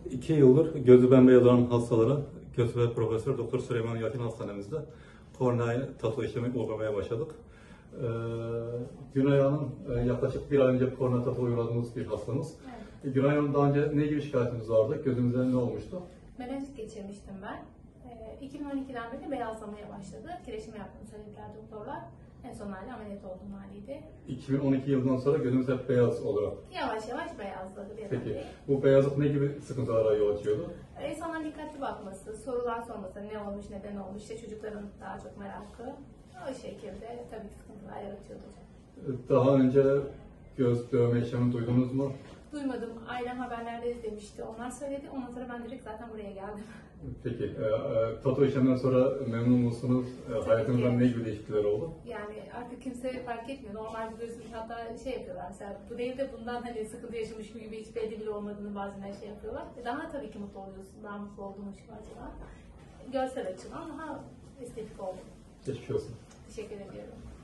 2 yıldır gözü bembeyaz olan hastalara Göz ve Profesör Doktor Süleyman Yakin Hastanemizde korneal tatu işlemi uygulamaya başladık. Günay Hanım yaklaşık bir ay önce korneal tatu uyguladığımız bir hastamız. Evet. Günay Hanım daha önce ne gibi şikayetiniz vardı? Gözünüzde ne olmuştu? Menenjit geçirmiştim ben. 2012'den beri beyazlamaya başladı. Kireçimi yaptım söylediler doktorlar. En son hali ameliyat olduğum haliydi. 2012 yılından sonra gözünüz hep beyaz olarak. Yavaş yavaş beyazladı bir Peki an. bu beyazlık ne gibi sıkıntılara yol açıyordu? İnsanların dikkatli bakması, sorular sorması, ne olmuş, neden olmuş, işte çocukların daha çok merakı. O şekilde tabii ki sıkıntılar yaratıyordu. Daha önce göz dövme işlemi duydunuz mu? Duymadım. Ailem haberlerde izlemişti. Onlar söyledi. Ondan sonra ben direkt zaten buraya geldim. Peki, tatu işleminden sonra memnun musunuz? Hayatınızda ki. ne gibi değişiklikler oldu? Yani artık kimse fark etmiyor. Normal bir gözlük hatta şey yapıyorlar. Mesela bu değil de bundan hani sıkıntı yaşamış gibi hiç belli bile olmadığını bazen şey yapıyorlar. Daha tabii ki mutlu oluyorsun. Daha mutlu olduğum için acaba. Görsel açıdan daha estetik oldu. Geçmiş olsun. Teşekkür ediyorum.